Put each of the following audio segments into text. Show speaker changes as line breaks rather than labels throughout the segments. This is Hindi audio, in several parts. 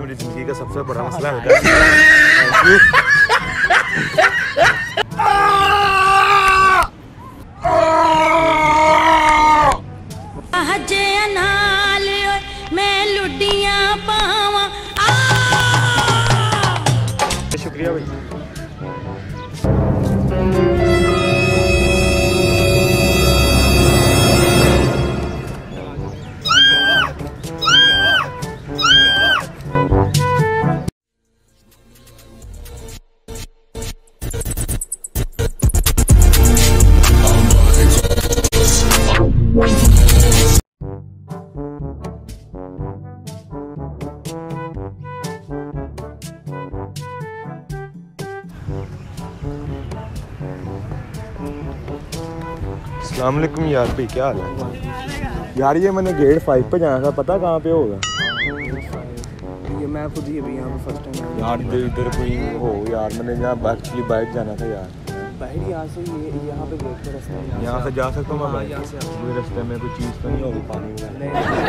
मेरी जिंदगी का सबसे बड़ा मसला होता है। शुक्रिया भाई। अस्सलाम वालेकुम यार भाई, क्या हाल है यार? ये मैंने ग्रेड 5 पे जाना था, पता कहाँ पे होगा?
ये मैं खुद ही अभी यहाँ पे फर्स्ट टाइम
यार इधर कोई हो यार, मैंने यहाँ एक्चुअली बाइक जाना था यार।
बाहर यहाँ से ये यहाँ पे गेट पे रास्ता है,
यहाँ से जा सकता हूँ मैं?
यहाँ से
कोई रास्ते में कोई चीज़ तो नहीं होगी पानी में?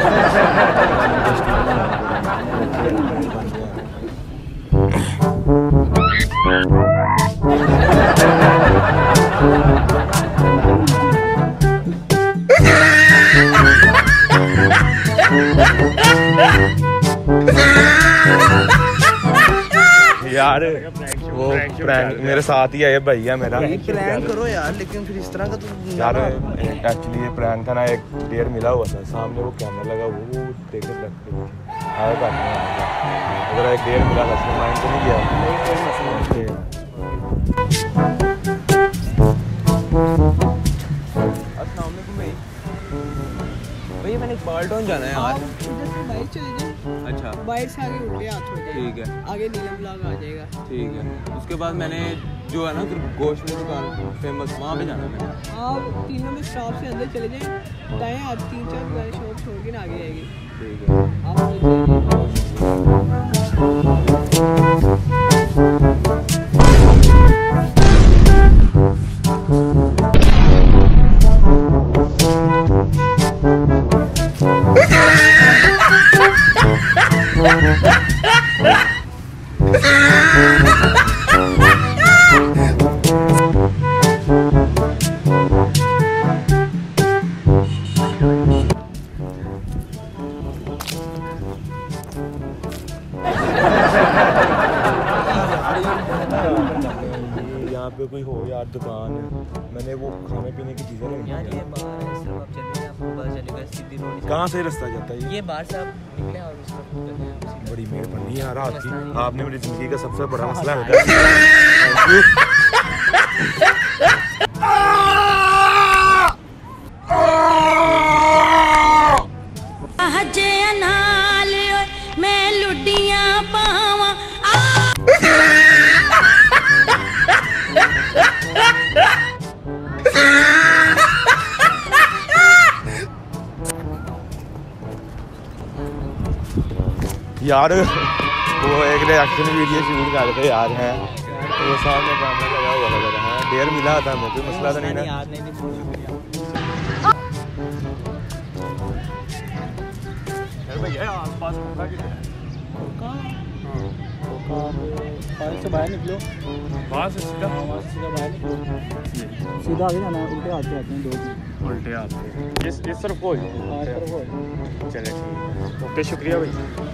यार वो प्रैंक मेरे साथ ही है भैया मेरा।
प्रैंक करो यार, लेकिन फिर इस तरह का तो
यार एक्चुअली ये प्रैंक था ना, एक डेयर मिला हुआ था सामने, वो कैमरा लगा वो देख के अगर एक डेयर मिला था माइंड तो नहीं किया।
भैया मैंने बाल्टोन जाना है यार।
बाइक चले जाए।
अच्छा,
बाइक से आगे उल्टे हाथ हो जाए।
ठीक है,
आगे नीलम ब्लॉक आ जाएगा।
ठीक है। उसके बाद मैंने जो है ना फिर गोश्त की दुकान फेमस, वहाँ पे जाना है मैंने।
आप 3 नंबर शॉप से अंदर चले जाए, दाएं हाथ 3-4 शॉप छोड़ के ना आगे आएगी।
ठीक है,
यहाँ पे कोई हो यार दुकान है, मैंने वो खाने पीने की चीज़ें लेनी
यार ये बाहर है, सिर्फ आप चलिए आपको पता चलेगा सीधी रोड।
कहाँ से रास्ता जाता है
ये बाहर से आप निकले और उस तरफ चले जाएं।
बड़ी मेहरबानी यार आपकी, आपने मेरी जिंदगी का सबसे बड़ा मसला होता है। यार वो एक रिएक्शन वीडियो शूट कर रहे यार हैं, तो वो सामने कैमरा लगा हुआ लगा है, डेयर मिला था हमें, कोई मसला तो नहीं ना?
याद नहीं
भैया आसपास
से बाहर निकलो,
वहाँ से सीधा
बाहर निकलो, सीधा आगे जाना, उल्टे आते हैं 2
उल्टे आते इस तरफ हो चले, ठीक है, ओके, शुक्रिया भाई।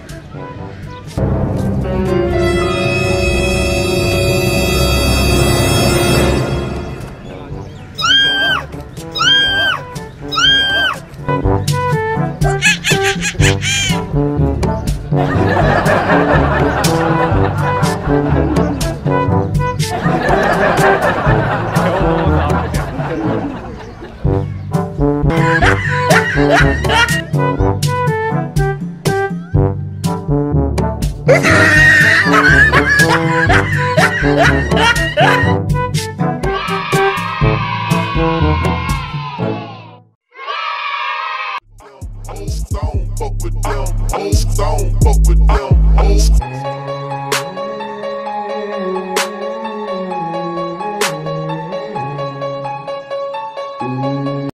Don't fuck with them. Don't fuck with them.